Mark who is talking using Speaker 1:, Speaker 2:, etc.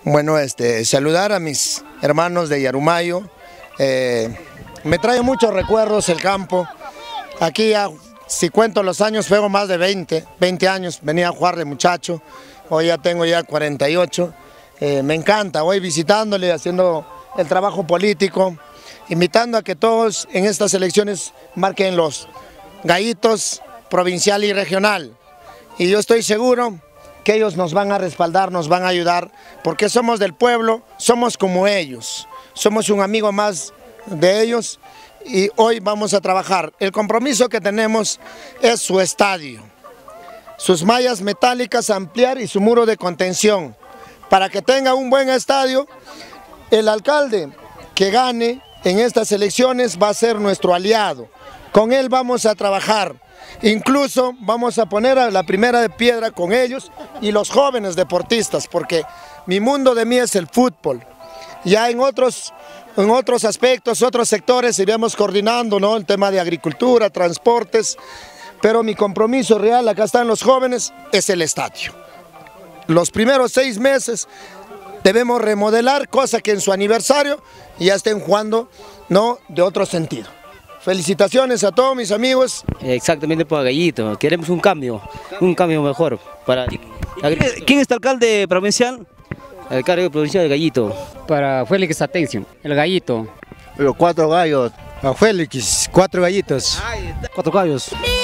Speaker 1: Bueno, saludar a mis hermanos de Yarumayo. Me trae muchos recuerdos el campo. Aquí ya, si cuento los años, fueron más de 20 años. Venía a jugar de muchacho, hoy ya tengo ya 48. Me encanta, voy visitándole, haciendo el trabajo político, invitando a que todos en estas elecciones marquen los gallitos provincial y regional. Y yo estoy seguro que ellos nos van a respaldar, nos van a ayudar, porque somos del pueblo, somos como ellos, somos un amigo más de ellos y hoy vamos a trabajar. El compromiso que tenemos es su estadio, sus mallas metálicas a ampliar y su muro de contención. Para que tenga un buen estadio, el alcalde que gane en estas elecciones va a ser nuestro aliado. Con él vamos a trabajar. Incluso vamos a poner a la primera de piedra con ellos y los jóvenes deportistas, porque mi mundo de mí es el fútbol. Ya en otros aspectos, otros sectores iremos coordinando, ¿no? El tema de agricultura, transportes, pero mi compromiso real, acá están los jóvenes, es el estadio. Los primeros 6 meses debemos remodelar, cosa que en su aniversario ya estén jugando, ¿no?, de otro sentido. Felicitaciones a todos mis amigos.
Speaker 2: Exactamente por Gallito, queremos un cambio mejor.
Speaker 3: ¿Quién es el alcalde provincial?
Speaker 2: El alcalde provincial de Gallito.
Speaker 4: Para Félix Atención, el Gallito.
Speaker 5: Los 4 gallos.
Speaker 6: A Félix, 4 gallitos.
Speaker 3: 4 gallos.